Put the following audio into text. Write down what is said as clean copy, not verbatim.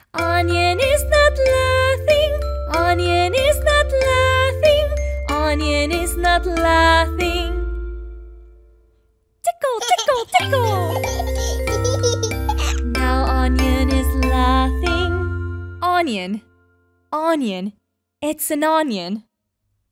Onion is not laughing. Onion is not laughing. Onion is not laughing. Tickle, tickle, tickle. Now onion is laughing. Onion. Onion. It's an onion.